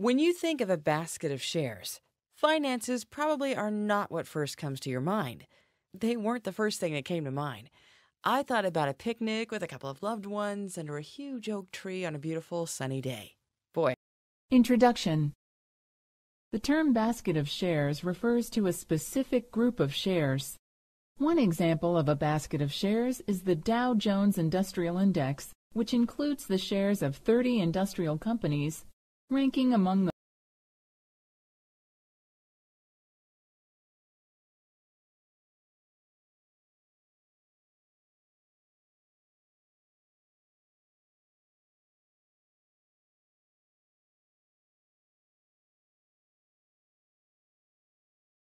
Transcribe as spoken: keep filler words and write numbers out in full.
When you think of a basket of shares, finances probably are not what first comes to your mind. They weren't the first thing that came to mind. I thought about a picnic with a couple of loved ones under a huge oak tree on a beautiful sunny day. Boy. Introduction. The term basket of shares refers to a specific group of shares. One example of a basket of shares is the Dow Jones Industrial Index, which includes the shares of thirty industrial companies, ranking among the